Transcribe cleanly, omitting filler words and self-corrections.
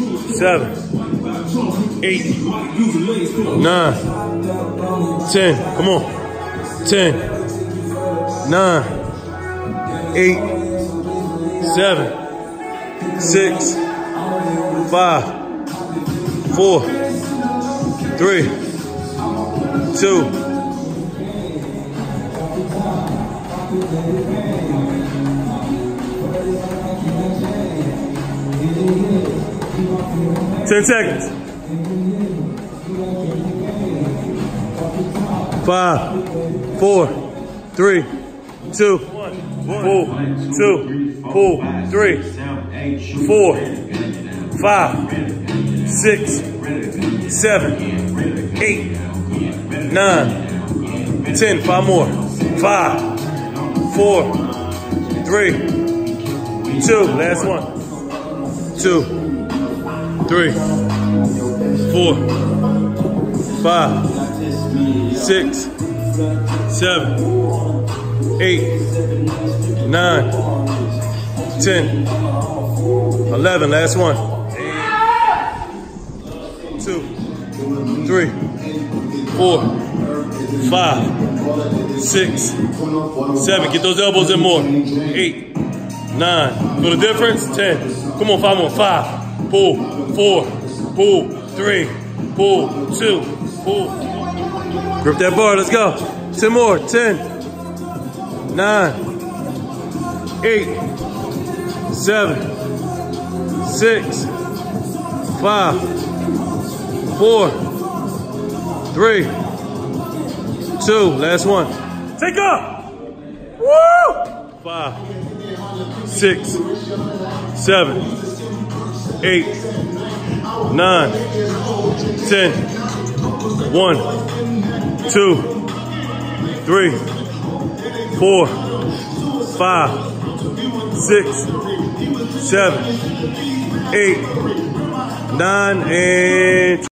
7, 8, 9, 10. Come on. 10, 9, 8, 7, 6, 5, 4, 3, 2. 10 seconds. 5, 4, 3, 2, 1. Pull, 2, pull, 3, 4, 5, 6, 7, 8, 9, 10. 5 more. 5, 4, 3, 2. Last one. 2, 3, 4, 5, 6, 7, 8, 9, 10, 11. Last one. 2, 3, 4, 5, 6, 7. Get those elbows in more. 8, 9. Feel the difference? 10. Come on, 5 more. 5. Pull. 4. Pull. 3. Pull. 2. Pull. Grip that bar. Let's go. 10 more. 10. 9. 8. 7. 6. 5. 4. 3. 2. Last one. Take up. Woo! 5, 6, 7, 8, 9, 10. 1, 2, 3, 4, 5, 6, 7, 8, 9, and